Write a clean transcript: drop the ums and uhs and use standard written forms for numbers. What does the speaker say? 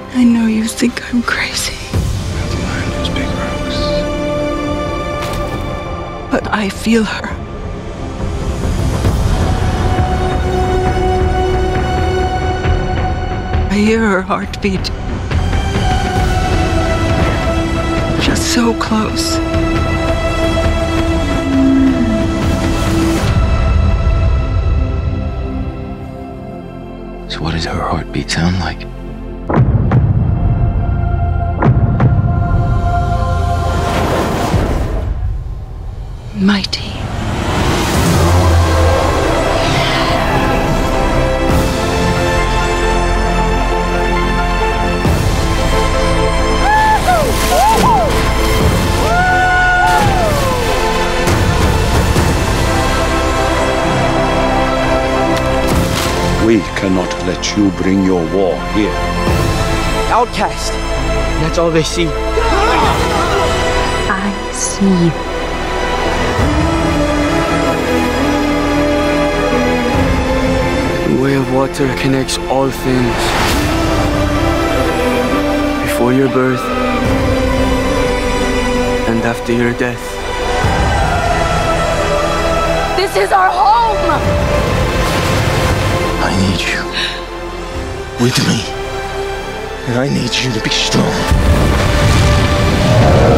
I know you think I'm crazy. The land is big rocks. But I feel her. I hear her heartbeat. Just so close. So what does her heartbeat sound like? Mighty. We cannot let you bring your war here. Outcast. That's all they see. I see you. The way of water connects all things. Before your birth and after your death. This is our home! I need you with me. And I need you to be strong.